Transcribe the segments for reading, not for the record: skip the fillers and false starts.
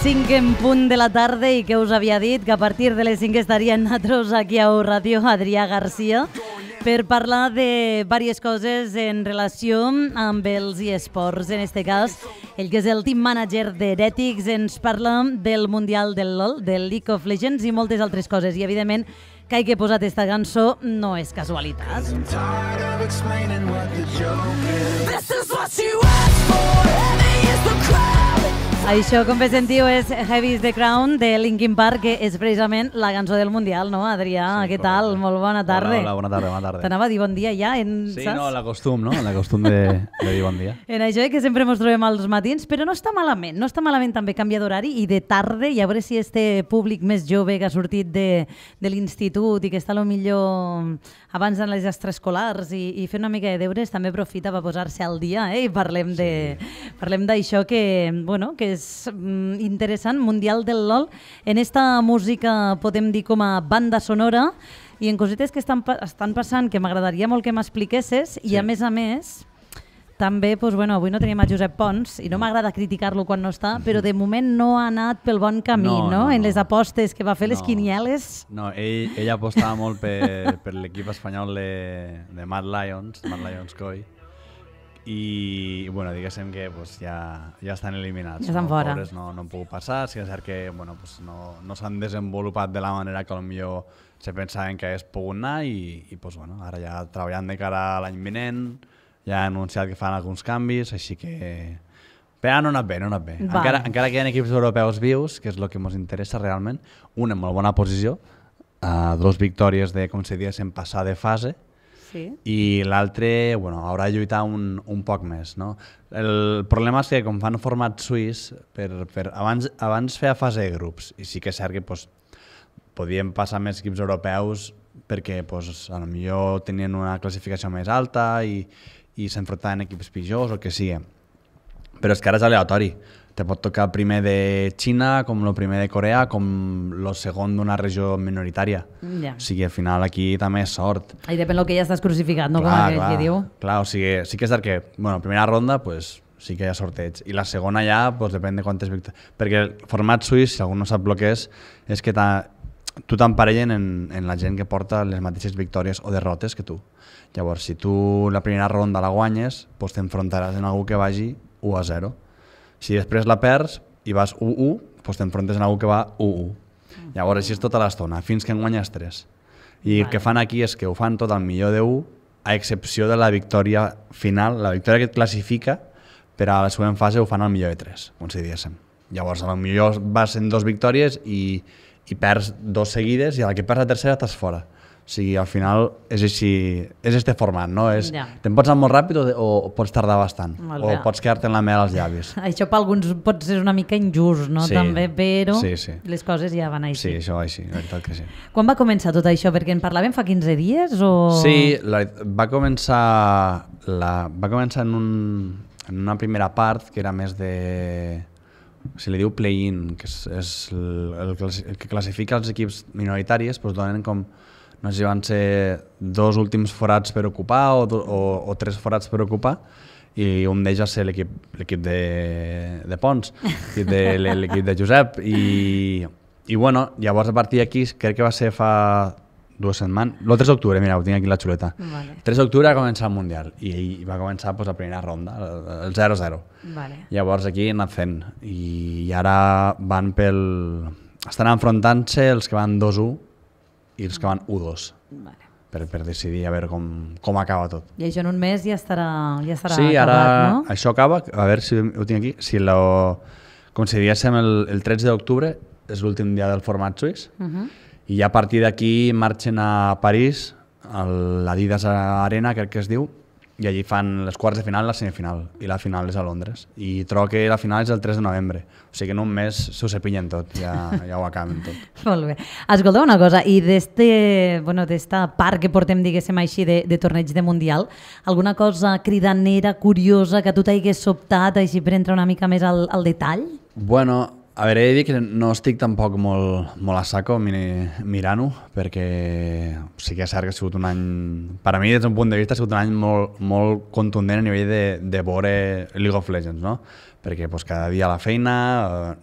5 en punt de la tarda i que us havia dit que a partir de les 5 estarien nosaltres aquí a Ràdio Adrià Garcia per parlar de diverses coses en relació amb els eSports. En este cas, el que és el team manager d'Heretics ens parla del Mundial del LoL, del League of Legends i moltes altres coses. I, evidentment, que hagi posat esta cançó no és casualitat. Això, com bé sentiu, és Heavy is the Crown de Linkin Park, que és precisament la cançó del Mundial, no, Adrià? Sí, què tal? Molt bona tarda. Hola, bona tarda, bona tarda. T'anava a dir bon dia ja, sí, saps? No, l'acostum, no? L'acostum de dir bon dia. En això que sempre ens trobem als matins, però no està malament, no està malament també canviar d'horari i de tarda, i a veure si este públic més jove que ha sortit de l'institut i que està a lo millor abans en les extraescolars i fer una mica de deures també aprofita per posar-se al dia, i parlem d'això que, bueno, que és interessant, Mundial del LoL, en esta música podem dir com a banda sonora i en cosetes que estan passant que m'agradaria molt que m'expliquessis i a més també, avui no tenim a Josep Pons i no m'agrada criticar-lo quan no està, però de moment no ha anat pel bon camí, no? En les apostes que va fer, les quinieles. No, ell apostava molt per l'equip espanyol de Mad Lions Coi, i diguéssim que ja estan eliminats. Ja estan fora. Pobres no han pogut passar, sí que és cert que no s'han desenvolupat de la manera que potser se pensaven que hagués pogut anar i ara ja treballant de cara a l'any vinent, ja han anunciat que fan alguns canvis, així que... Però no ha anat bé. Encara que hi ha equips europeus vius, que és el que ens interessa realment, una en molt bona posició, 2 victòries de, com se diguéssim, passar de fase, i l'altre haurà de lluitar un poc més. El problema és que, com fan format suís, abans feia fase de grups, i sí que és cert que podien passar més equips europeus perquè potser tenien una classificació més alta i s'enfrontaven equips pitjors o el que sigui. Però és que ara és aleatori. Te pot tocar el primer de Xina, com el primer de Corea, com el segon d'una regió minoritària. O sigui, al final aquí també és sort. I depèn del que ja estàs crucificat, no? Com aquell que diu. Clar, o sigui, sí que és cert que, primera ronda, sí que hi ha sorteig. I la segona ja, depèn de quantes victòries. Perquè el format suís, si algú no sap el que és que tu t'emparellen en la gent que porta les mateixes victòries o derrotes que tu. Llavors, si tu la primera ronda la guanyes, t'enfrontaràs en algú que vagi 1-0. Si després la perds i vas 1-1, t'enfrontes en algú que va 1-1. Llavors, així és tota l'estona, fins que en guanyes 3. I el que fan aquí és que ho fan tot al millor de 1, a excepció de la victòria final, la victòria que et classifica, però a la següent fase ho fan al millor de 3, com si diguéssim. Llavors, potser vas en 2 victòries i perds 2 seguides i a la que perds la tercera estàs fora. O sigui, al final és així, és este format, no? Te'n pots anar molt ràpid o pots tardar bastant, o pots quedar-te en la mel als llavis. Això per alguns pot ser una mica injust, no? També, però les coses ja van així. Sí, això va així, la veritat que sí. Quan va començar tot això? Perquè en parlàvem fa 15 dies o...? Sí, va començar en una primera part que era més de... Se li diu play-in, que és el que classifica els equips minoritaris, donen com, no sé si van ser 2 últims forats per ocupar o 3 forats per ocupar, i un d'ells va ser l'equip de Pons, l'equip de Josep, i llavors a partir d'aquí crec que va ser fa 2 setmanes, el 3 d'octubre, mira, ho tinc aquí la xuleta. El 3 d'octubre va començar el Mundial i va començar la primera ronda, el 0-0. Llavors aquí han anat fent i ara estan enfrontant-se els que van 2-1 i els que van 1-2 per decidir a veure com acaba tot. I això en un mes ja estarà acabat, no? Sí, ara això acaba, a veure si ho tinc aquí, com si diguéssim el 13 d'octubre és l'últim dia del format suís, i a partir d'aquí marxen a París, a l'Adidas Arena, crec que es diu, i allí fan les quarts de final i la semifinal, i la final és a Londres. I trobo que la final és el 3 de novembre, o sigui que en un mes s'ho cepillen tot, ja ho acaben tot. Molt bé. Escolta una cosa, i d'esta part que portem, diguéssim així, de torneig de Mundial, alguna cosa cridanera, curiosa, que a tu t'hagués sobtat, així per entrar una mica més al detall? Bueno, a veure, he de dir que no estic tampoc molt a saco mirant-ho, perquè sí que és cert que ha sigut un any, per a mi des d'un punt de vista ha sigut un any molt contundent a nivell de veure League of Legends, no? Perquè cada dia a la feina,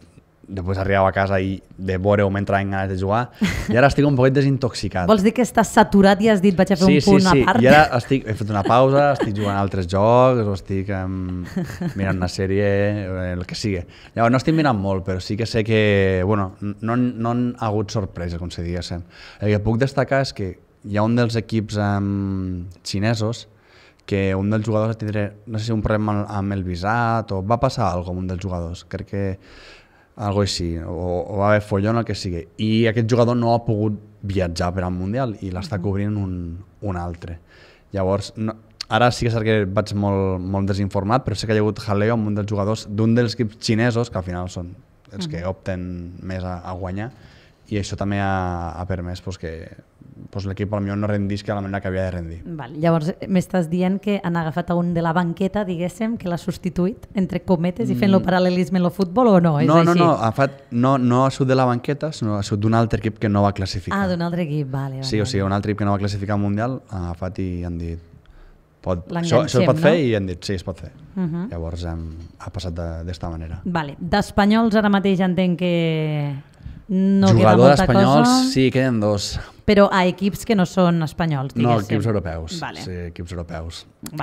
després arribava a casa i de veure-ho m'entraven ganes de jugar, i ara estic un poquet desintoxicat. Vols dir que estàs saturat i has dit vaig a fer un punt a part? I ara he fet una pausa, estic jugant a altres jocs, o estic mirant una sèrie, el que sigui. Llavors no estic mirant molt, però sí que sé que, bueno, no han hagut sorpresa, com se diguéssim. El que puc destacar és que hi ha un dels equips xinesos que un dels jugadors va tindre, no sé si un problema amb el visat o va passar alguna cosa amb un dels jugadors, crec que algo així, o va haver follon, el que sigui. I aquest jugador no ha pogut viatjar per al Mundial i l'està cobrint un altre. Llavors, ara sí que és cert que vaig molt desinformat, però sé que hi ha hagut jaleo amb un dels jugadors d'un dels equips xinesos, que al final són els que opten més a guanyar, i això també ha permès que l'equip potser no rendisca de la manera que havia de rendir. Llavors m'estàs dient que han agafat un de la banqueta, diguéssim, que l'ha substituït, entre cometes, i fent-lo paral·lelisme en el futbol o no? No, no ha sigut de la banqueta, sinó ha sigut d'un altre equip que no va classificar. Ah, d'un altre equip, vale. Sí, o sigui, un altre equip que no va classificar al Mundial, ha agafat i han dit això es pot fer, i han dit sí, es pot fer. Llavors ha passat d'esta manera. D'espanyols ara mateix entenc que no queda molta cosa. Jugadors espanyols, sí, queden dos. Però a equips que no són espanyols, diguéssim. No, equips europeus. Sí, equips europeus.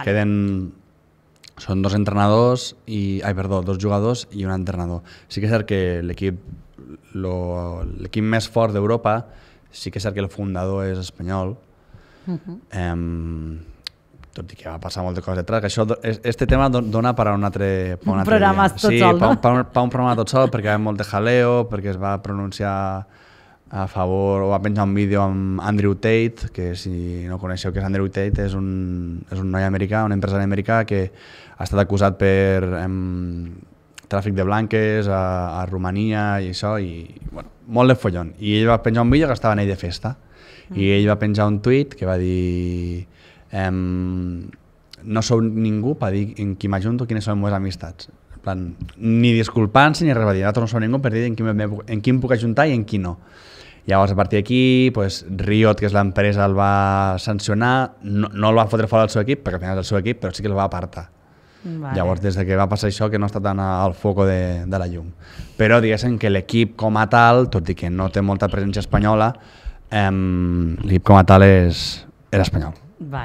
Són dos entrenadors, dos jugadors i un entrenador. Sí que és cert que l'equip més fort d'Europa, sí que és cert que el fundador és espanyol, tot i que va passar moltes coses detrás, que això, este tema dona per a un altre programa tot sol, no? Per un programa tot sol, perquè hi ha molt de jaleo, perquè es va pronunciar a favor, o va penjar un vídeo amb Andrew Tate, que si no coneixeu què és Andrew Tate, és un noi americà, un empresari americà que ha estat acusat per tràfic de blanques a Romania i això, i bueno, molt de follon. I ell va penjar un vídeo que estava en ell de festa, i ell va penjar un tuit que va dir no sou ningú per dir en qui m'ajunto, quines són les meves amistats. En plan, ni disculpant-se ni res, va dir, no sou ningú per dir en qui em puc ajuntar i en qui no. Llavors, a partir d'aquí, Riot, que és l'empresa, el va sancionar, no el va fotre fora del seu equip, perquè al final és el seu equip, però sí que el va apartar. Llavors, des que va passar això, que no està tan al foco de la llum. Però diguéssim que l'equip com a tal, tot i que no té molta presència espanyola, l'equip com a tal és espanyol.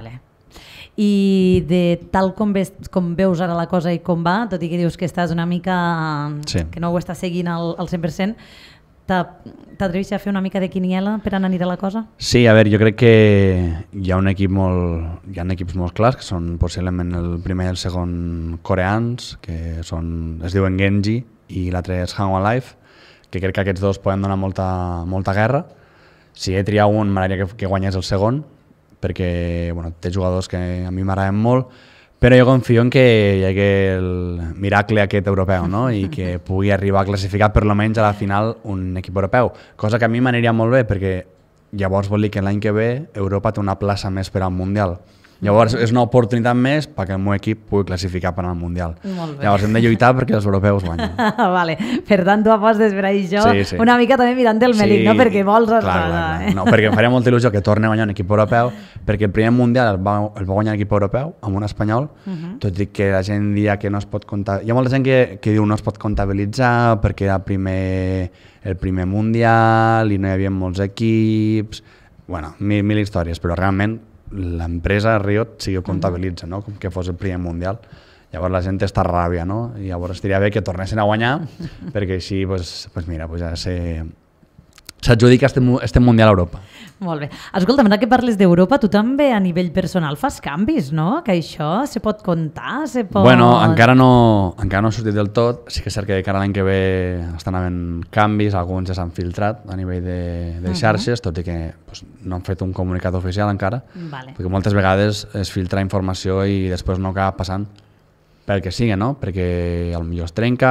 I de tal com veus ara la cosa i com va, tot i que dius que estàs una mica... que no ho estàs seguint al 100%, t'atreveixes a fer una mica de quiniela per on anirà la cosa? Sí, a veure, jo crec que hi ha equips molt clars, que són possiblement el primer i el segon coreans, que es diuen Genji, i l'altre és Hanwha Life, que crec que aquests dos poden donar molta guerra. Si he de triar un, m'agradaria que guanyés el segon, perquè té jugadors que a mi m'agraden molt, però jo confio en que hi hagi el miracle aquest europeu, no? I que pugui arribar a classificar per almenys a la final un equip europeu, cosa que a mi m'aniria molt bé, perquè llavors vol dir que l'any que ve Europa té una plaça més per al Mundial. Llavors és una oportunitat més perquè el meu equip pugui classificar per al Mundial. Llavors hem de lluitar perquè els europeus guanyen. Per tant, tu apostes per això, una mica també mirant el melic, no? Perquè vols... Clar. No, perquè em faria molta il·lusió que torni a guanyar un equip europeu, perquè el primer Mundial el va guanyar un equip europeu, amb un espanyol, tot i que la gent dia que no es pot comptabilitzar... Hi ha molta gent que diu no es pot comptabilitzar perquè era el primer Mundial i no hi havia molts equips... Bueno, mil històries, però realment l'empresa Riot sí que ho comptabilitza, no? Com que fos el primer Mundial. Llavors la gent està ràbia, no? I llavors estaria bé que tornessin a guanyar, perquè així, mira, ja s'adjudica este Mundial a Europa. Molt bé. Escolta, ara que parles d'Europa, tu també a nivell personal fas canvis, no? Que això se pot comptar? Bueno, encara no ha sortit del tot. Sí que és cert que cara l'any que ve estan havent canvis, alguns ja s'han filtrat a nivell de xarxes, tot i que no han fet un comunicat oficial encara, perquè moltes vegades es filtra informació i després no acaba passant pel que sigui, no? Perquè potser es trenca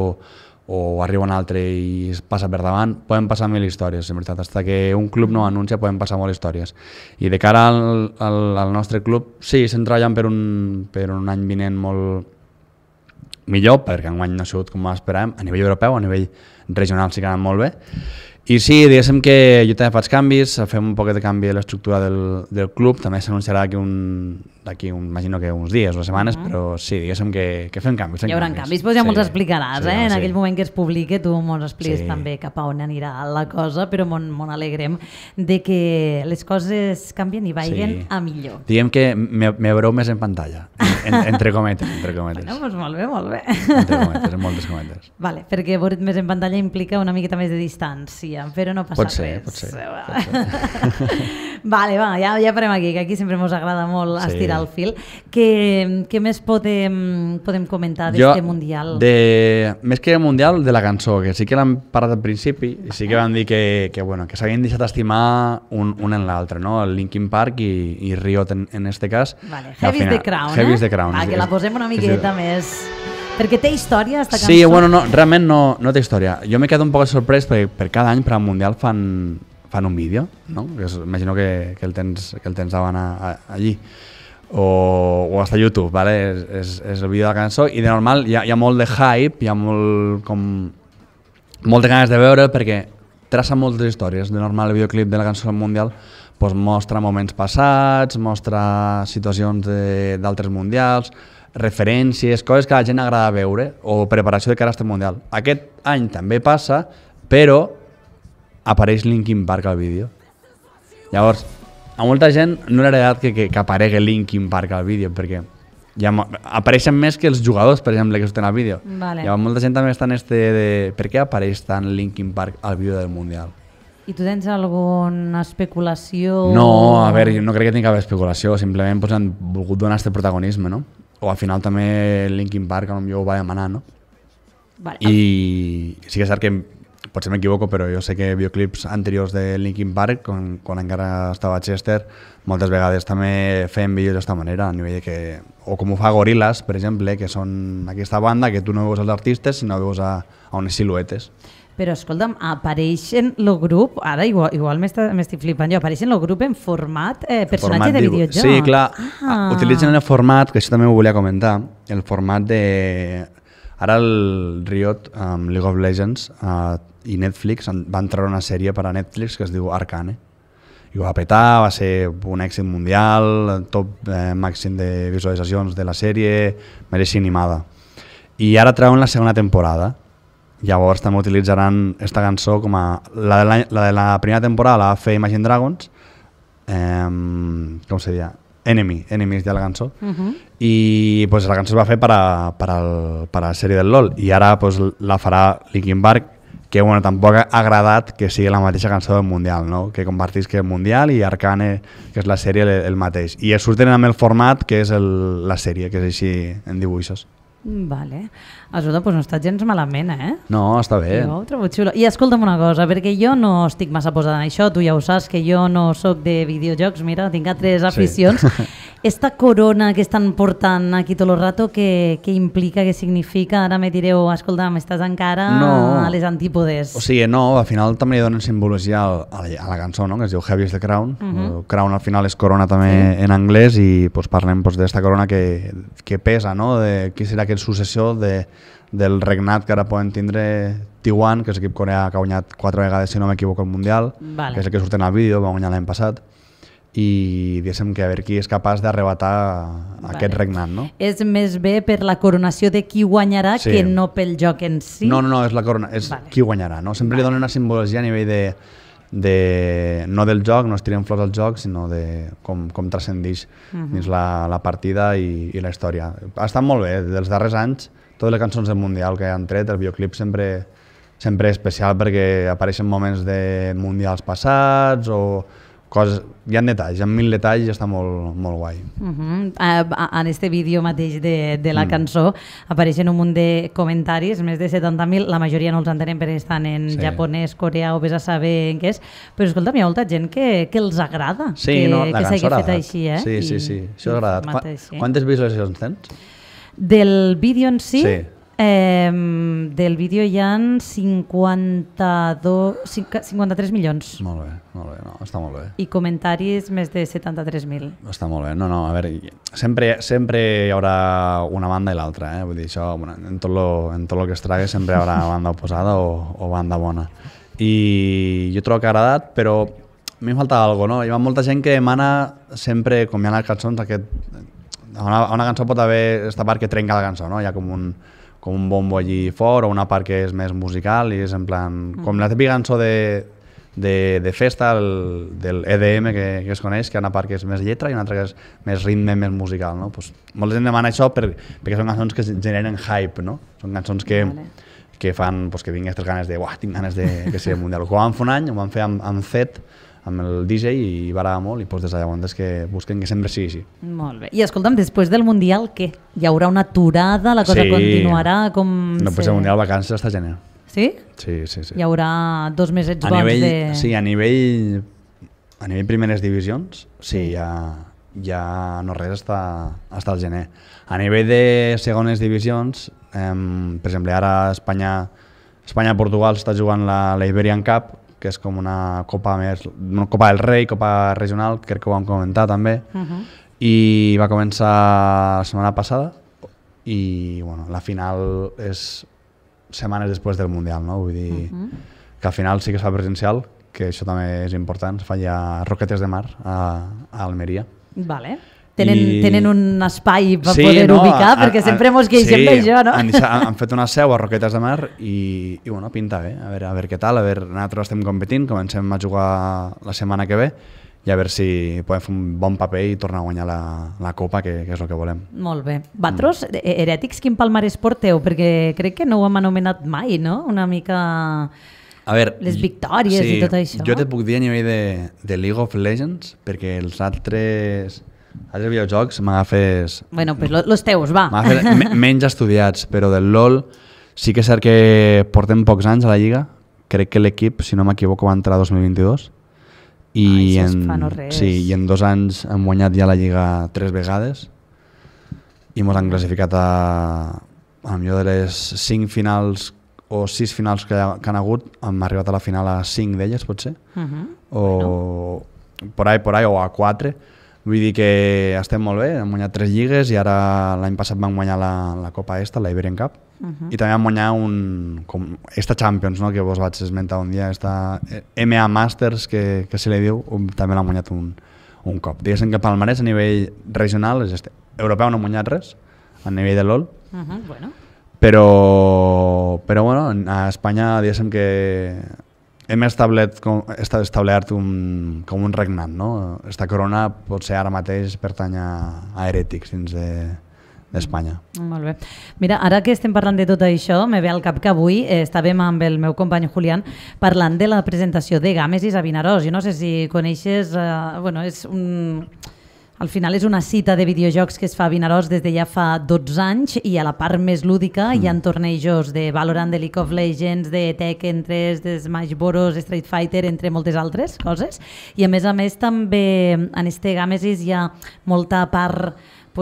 o arriba un altre i es passa per davant. Poden passar mil històries, en veritat. Fins que un club no anuncia poden passar moltes històries. I de cara al nostre club, sí, estem treballant per un any vinent molt millor, perquè enguany no ha sigut com esperàvem, a nivell europeu, a nivell regional sí que ha anat molt bé, I sí, diguéssim que jo també faig canvis, fem un poc de canvi a l'estructura del club, també s'anunciarà imagino que uns dies o setmanes, però sí, diguéssim que fem canvis. Hi haurà canvis, doncs ja mos explicaràs, en aquell moment que es publiqui, tu mos expliques també cap a on anirà la cosa, però m'on alegrem de que les coses canvien i vagin a millor. Diguem que me veureu més en pantalla, entre cometes. Bueno, doncs molt bé. Entre cometes, en moltes cometes. Vale, perquè veure't més en pantalla implica una miqueta més de distància, però no passa res. Pot ser. Vale, ja farem aquí, que aquí sempre ens agrada molt estirar el fil. Què més podem comentar d'este Mundial? Més que el Mundial, de la cançó, que sí que l'hem parlat al principi, i sí que vam dir que s'havien deixat estimar un en l'altre, no? El Linkin Park i Riot en este cas. Vale, Heavy's the Crown, Heavy's the Crown. Que la posem una miqueta més... Perquè té història, esta cançó? Sí, no, realment no té història. Jo m'he quedat un poc sorprès perquè per cada any per al Mundial fan un vídeo, no? Imagino que el tens davant allí. O hasta YouTube, ¿vale? És el vídeo de la cançó i de normal hi ha molt de hype, hi ha molt de ganes de veure perquè traça moltes històries. De normal el videoclip de la cançó del Mundial mostra moments passats, mostra situacions d'altres mundials, referències, coses que a la gent agrada veure, o preparació de cara a este Mundial. Aquest any també passa, però apareix Linkin Park al vídeo. Llavors, a molta gent no li ha agradat que aparegui Linkin Park al vídeo, perquè apareixen més que els jugadors, per exemple, que surten al vídeo. Llavors, molta gent també està en de per què apareix tant Linkin Park al vídeo del Mundial. I tu tens alguna especulació? No, a veure, jo no crec que tingui cap especulació, simplement han volgut donar este protagonisme, no? O al final també Linkin Park potser ho va demanar, no? I sí que és cert que potser m'equivoco, però jo sé que videoclips anteriors de Linkin Park, quan encara estava a Chester, moltes vegades també feien vídeos d'esta manera, a nivell de que... O com ho fa Gorillaz, per exemple, que són aquesta banda que tu no veus els artistes, sinó veus a unes siluetes. Però, escolta'm, apareixen el grup, ara igual m'estic flipant jo, apareixen el grup en format personatge de videojoc. Sí, clar, utilitzen el format, que això també ho volia comentar, el format de... Ara el Riot, League of Legends i Netflix van treure una sèrie per a Netflix que es diu Arcane. I ho va petar, va ser un èxit mundial, top màxim de visualitzacions de la sèrie, més animada. I ara treuen la segona temporada. Llavors també utilitzaran aquesta cançó com a... La de la primera temporada la va fer Imagine Dragons, com se diria? Enemies de la cançó, i la cançó es va fer per a la sèrie del LOL, i ara la farà Linkin Park, que tampoc ha agradat que sigui la mateixa cançó del Mundial, no? Que compartisca el Mundial i Arcane, que és la sèrie, el mateix. I surten amb el format que és la sèrie, que és així en dibuixos. Vale. Escolta, doncs no està gens malament, No, està bé. Jo ho trobo xulo. I escolta'm una cosa, perquè jo no estic massa posada en això, tu ja ho saps, que jo no sóc de videojocs, mira, tinc altres aficions. Esta corona que estan portant aquí tot el rato, què implica, què significa? Ara me direu, escolta'm, estàs encara a les antípodes. O sigui, no, al final també li donen simbologia a la cançó, no? Que es diu Heavy's the Crown. Crown al final és corona també en anglès i parlem d'esta corona que pesa, no? Qui serà aquest successor del regnat que ara poden tindre T1, que és l'equip coreà que ha guanyat 4 vegades, si no m'equivoco, el Mundial, que és el que surt en el vídeo, va guanyar l'any passat, i diguéssim que a veure qui és capaç d'arrebatar aquest regnat, no? És més bé per la coronació de qui guanyarà que no pel joc en si? No, és la corona, és qui guanyarà, no? Sempre li donen una simbologia a nivell no del joc, no es tiren flors al joc, sinó de com transcendix dins la partida i la història. Ha estat molt bé, dels darrers anys, totes les cançons del Mundial que han tret, el videoclip sempre és especial perquè apareixen moments de mundials passats o coses, hi ha detalls, hi ha 1000 detalls i està molt guai. En este vídeo mateix de la cançó apareixen un munt de comentaris, més de 70.000, la majoria no els entenem perquè estan en japonès, coreà o vés a saber en què és, però escolta'm, hi ha molta gent que els agrada que s'hagi fet així. Sí, això ha agradat. Quantes visualitzacions tens? Del vídeo en si? Sí. Del vídeo hi ha 53 milions. Molt bé, no, està molt bé. I comentaris més de 73.000. Està molt bé, no, a veure, sempre hi haurà una banda i l'altra, vull dir, això, en tot lo que es trague sempre hi haurà banda oposada o banda bona. i jo trobo que ha agradat, però a mi em falta alguna cosa, no? Hi ha molta gent que demana sempre, com hi ha les cançons, a una cançó pot haver aquesta part que trenca la cançó, no? Hi ha com un bombo allí fort o una part que és més musical i és en plan, com la típica cançó de festa del EDM que es coneix, que hi ha una part que és més lletra i una altra que és més ritme, més musical, no? Pues, molta gent demana això perquè són cançons que generen hype, no? Són cançons que fan pues, que vinguin aquestes ganes de tinc ganes de que sigui mundial. Ho vam fer un any, ho vam fer amb Zed, amb el DJ i va agradar molt i pues, des de llavors que busquen que sempre sigui així. Molt bé. I escolta'm, després del Mundial, què? Hi haurà una aturada? La cosa continuarà? No, pues el Mundial vacances està gener. Sí? Sí. Hi haurà 2 mesets bons de... Sí, a nivell primeres divisions, sí, ja no res està al gener. A nivell de segones divisions, per exemple, ara Espanya-Portugal està jugant la Iberian Cup, que és com una copa del Rei, copa regional, crec que ho vam comentar també, i va començar la setmana passada i bueno, la final és setmanes després del Mundial, no? Vull dir que al final sí que es fa presencial, que això també és important, es fa ja Roquetes de Mar a Almeria. Vale. Tenen un espai per poder ubicar, perquè sempre mos queixem d'això, no? Han fet una seu a Roquetes de Mar i bueno, pinta bé, a veure què tal, nosaltres estem competint, comencem a jugar la setmana que ve i a veure si podem fer un bon paper i tornar a guanyar la Copa, que és el que volem. Molt bé. Vosaltres, Herètics, quin palmarès porteu? Perquè crec que no ho hem anomenat mai, no? Una mica... A veure, les victòries i tot això. Jo te puc dir a nivell de League of Legends, perquè els altres videojocs m'agafes... Bueno, pues los teus, va. Menys estudiats, però del LoL sí que és cert que portem pocs anys a la Lliga. Crec que l'equip, si no m'equivoco, va entrar 2022. I en 2 anys hem guanyat ja la Lliga 3 vegades i ens han classificat a millor de les 5 finals o 6 finals que han hagut, hem arribat a la final a 5 d'elles, potser, o por ahí, o a 4. Vull dir que estem molt bé, hem guanyat 3 lligues i ara l'any passat vam guanyar la Copa la Iberian Cup, i també vam guanyar esta Champions, no? Que vos vaig esmentar un dia, esta MA Masters, que se li diu, també l'han guanyat un cop. Diguéssim que palmarès a nivell regional és este. Europeu no hem guanyat res, a nivell de LoL, però bueno, a Espanya diguéssim que hem establert com un regnat, no? Esta corona potser ara mateix pertany a Herètics dins d'Espanya. Molt bé. Mira, ara que estem parlant de tot això, me ve al cap que avui estàvem amb el meu company Julián parlant de la presentació de Gàmesis a Vinaròs. Jo no sé si coneixes, bueno, al final és una cita de videojocs que es fa a Vinaròs des de ja fa 12 anys i a la part més lúdica hi ha tornejos de Valorant, de League of Legends, de Tekken 3, de Smash Bros, Street Fighter, entre moltes altres coses. I a més també en este Gàmesis hi ha molta part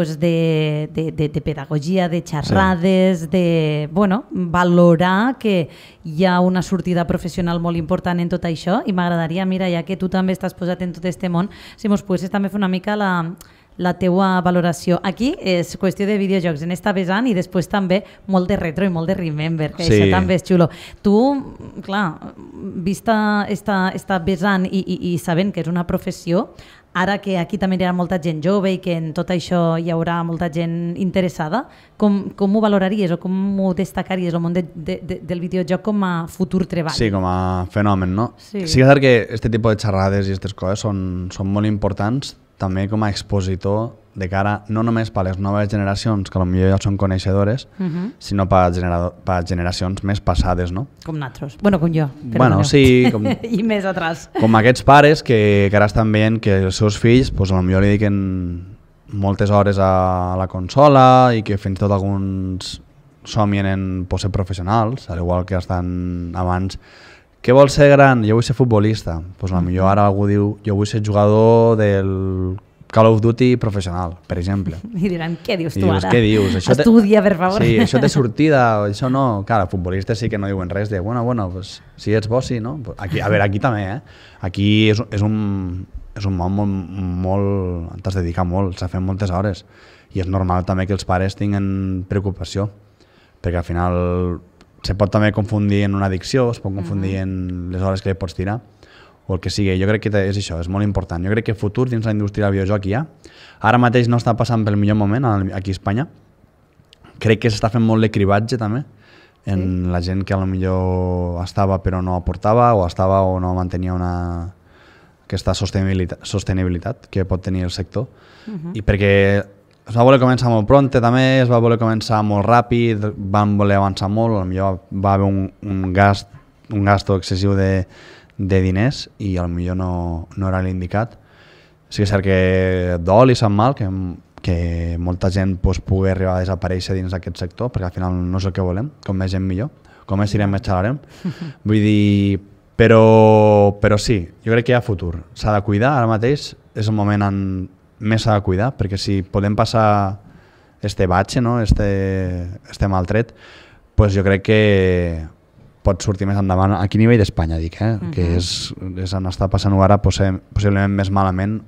de pedagogia, de xerrades, de valorar que hi ha una sortida professional molt important en tot això i m'agradaria, mira, ja que tu també estàs posat en tot aquest món, si mos poguessis també fer una mica la teua valoració. Aquí és qüestió de videojocs en esta vessant i després també molt de retro i molt de remember, que això també és xulo. Tu, clar, vista esta vessant i sabent que és una professió, ara que aquí també hi ha molta gent jove i que en tot això hi haurà molta gent interessada, com ho valoraries o com ho destacaries el món del videojoc com a futur treball? Sí, com a fenomen, no? Sí que és cert que aquest tipus de xerrades i aquestes coses són molt importants també com a expositor de cara no només per a les noves generacions, que potser ja són coneixedores, sinó per a generacions més passades, no? Com nosaltres. Bueno, com jo. Bueno, sí. I més atrás. Com aquests pares que ara estan veient que els seus fills potser li dediquen moltes hores a la consola i que fins i tot alguns somien en ser professionals, al igual que estan abans. Què vols ser gran? Jo vull ser futbolista. Doncs potser ara algú diu jo vull ser jugador del Call of Duty professional, per exemple. I diran, què dius tu ara? Què dius? Estudia, per favor. Sí, això té sortida, això no. Clar, futbolistes sí que no diuen res de bueno, pues, si ets bo, sí, no? Aquí, a veure, aquí també, Aquí és un món molt... T'has de dedicar molt, s'ha fet moltes hores. I és normal també que els pares tinguin preocupació, perquè al final se pot també confundir en una addicció, es pot confundir en les hores que pots tirar, o el que sigui. Jo crec que és això, és molt important. Jo crec que futur dins la indústria del videojoc hi ha. Ara mateix no està passant pel millor moment aquí a Espanya. Crec que s'està fent molt de cribatge també en la gent que potser estava però no aportava, o estava o no mantenia aquesta sostenibilitat que pot tenir el sector. I perquè es va voler començar molt pronte també, es va voler començar molt ràpid, van voler avançar molt, potser va haver un gasto excessiu de diners i potser no era l'indicat. Sí que és cert que dol i sap mal que molta gent pugui arribar a desaparèixer dins d'aquest sector, perquè al final no és el que volem, com més gent millor, com més tirem més xalarem. Vull dir, però sí, jo crec que hi ha futur. S'ha de cuidar, ara mateix és el moment on més s'ha de cuidar, perquè si podem passar este batxe, no? este maltret, pues jo crec que pot sortir més endavant, aquí a nivell d'Espanya dic, que és on està passant ara possiblement més malament,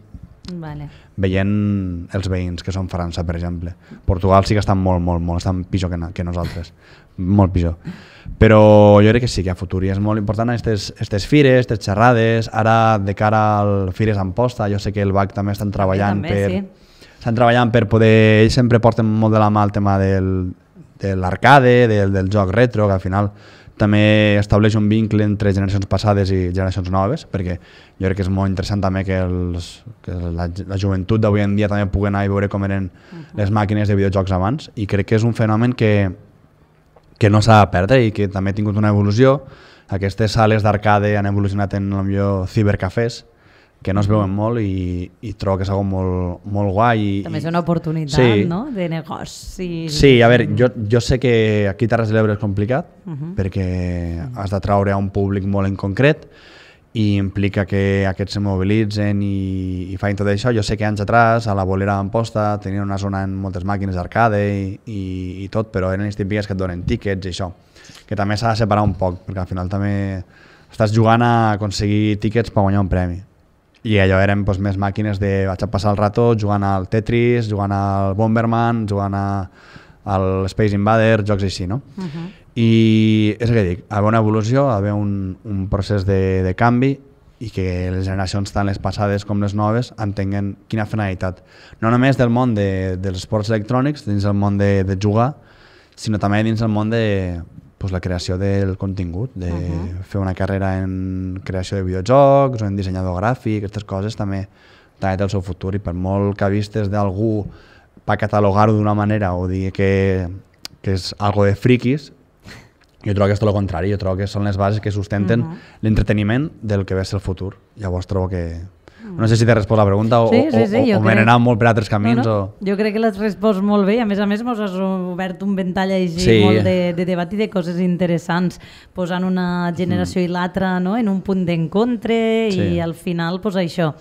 veient els veïns que són França, per exemple. Portugal sí que estan molt, estan pitjor que nosaltres, molt pitjor. Però jo crec que sí que hi ha futur i és molt important aquestes fires, aquestes xerrades. Ara, de cara al Fires Amposta, jo sé que el BAC també estan treballant per poder... Ells sempre porten molt de la mà el tema de l'arcade, del joc retro, que al final també estableix un vincle entre generacions passades i generacions noves, perquè jo crec que és molt interessant també que la joventut d'avui en dia també pugui anar i veure com eren les màquines de videojocs abans, i crec que és un fenomen que no s'ha de perdre i que també ha tingut una evolució. Aquestes sales d'arcade han evolucionat en potser cibercafès, que no es veuen molt, i trobo que és algo molt guai. També és una oportunitat, no?, de negoci. Sí, a veure, jo sé que aquí a Terres de l'Ebre és complicat, perquè has de traure a un públic molt en concret i implica que aquests se mobilitzen i fan tot això. Jo sé que anys atrás, a la Bolera d'Amposta, tenien una zona amb moltes màquines d'arcade i tot, però eren les típiques que et donen tíquets i això, que també s'ha de separar un poc, perquè al final també estàs jugant a aconseguir tíquets per guanyar un premi. I allò eren més màquines de vaig a passar el rato jugant al Tetris, jugant al Bomberman, jugant al Space Invader, jocs així, no? I és el que dic, ha d'haver una evolució, ha d'haver un procés de canvi, i que les generacions tant les passades com les noves entenguen quina finalitat. No només del món dels esports electrònics, dins el món de jugar, sinó també dins el món de la creació del contingut, de fer una carrera en creació de videojocs o en dissenyador gràfic. Aquestes coses també té el seu futur, i per molt que vistes d'algú per catalogar-ho d'una manera o dir que és algo de friquis, jo trobo que és tot el contrari. Jo trobo que són les bases que sustenten l'entreteniment del que ve a ser el futur. Llavors trobo que... No sé si t'he respost la pregunta o m'he anat molt per altres camins. Jo crec que l'has respost molt bé, i a més mos has obert un ventall així molt de debat i de coses interessants, posant una generació i l'altra en un punt d'encontre, i al final això,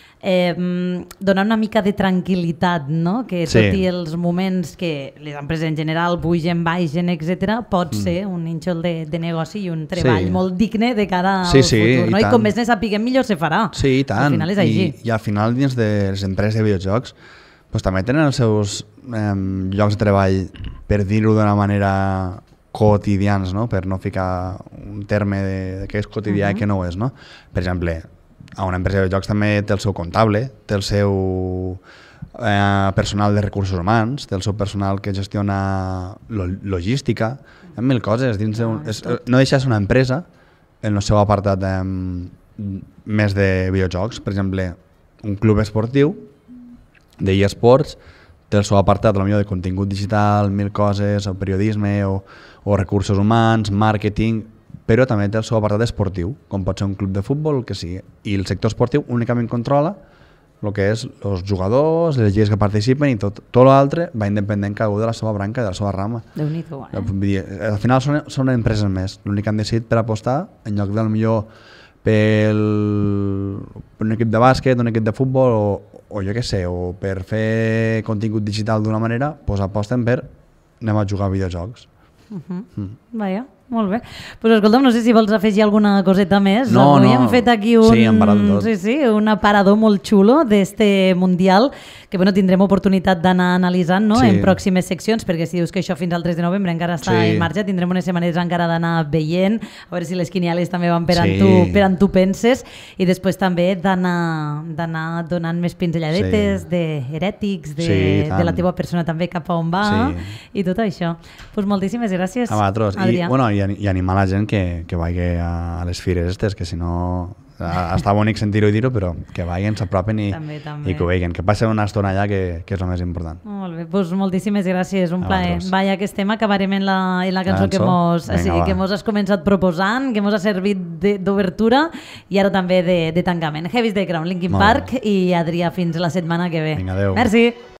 donar una mica de tranquil·litat, que tot i els moments que les empreses en general pugen, baixen, etc., pot ser un nínxol de negoci i un treball molt digne de cara al futur. I com més ne sapiguem, millor se farà. Sí, i tant. Al final és així. I al final, dins de les empreses de videojocs, també tenen els seus llocs de treball, per dir-ho d'una manera, quotidians, per no ficar un terme que és quotidià i que no ho és. Per exemple, a una empresa de jocs també té el seu comptable, té el seu personal de recursos humans, té el seu personal que gestiona logística, hi ha mil coses. No deixa de ser una empresa en el seu apartat més de videojocs. Per exemple, un club esportiu d'eSports té el seu apartat potser de contingut digital, mil coses, o periodisme, o recursos humans, màrqueting, però també té el seu apartat esportiu, com pot ser un club de futbol, el que sigui. I el sector esportiu únicament controla el que és els jugadors, les lligues que participen, i tot l'altre va independent cada un de la seva branca, de la seva rama. Déu-n'hi-do, Al final són empreses més. L'únic que han decidit per apostar, en lloc del millor per un equip de bàsquet, un equip de futbol, o jo què sé, o per fer contingut digital d'una manera, aposten per anem a jugar a videojocs. Vaja, Molt bé. Pues escolta'm, no sé si vols afegir alguna coseta més. No, Avui no. hem fet aquí Sí, hem parlat de tot. un aparador molt xulo d'este Mundial que tindrem oportunitat d'anar analitzant Sí. en pròximes seccions, perquè si dius que això fins al 3 de novembre encara està Sí. en marxa, tindrem unes setmanes encara d'anar veient, a veure si les quiniales també van per Sí. on tu penses, i després també d'anar donant més pinzelladetes d'herètics, Sí, de la tant. teva persona també cap a on va, i tot això. Pues moltíssimes gràcies, A vosaltres. Adrià. I animar la gent que vagi a les fires estes, que si no... Està bonic sentir-ho i dir-ho, però que vagin, s'apropen i que ho vegin, que passen una estona allà, que és el més important. Molt bé, doncs moltíssimes gràcies, un plaer. vosaltres. Vaya, que estem, acabarem en la cançó que mos has començat proposant, que mos ha servit d'obertura i ara també de tancament. Heavy's the Crown, Linkin Park i Adrià, fins la setmana que ve. Vinga, adeu. Merci.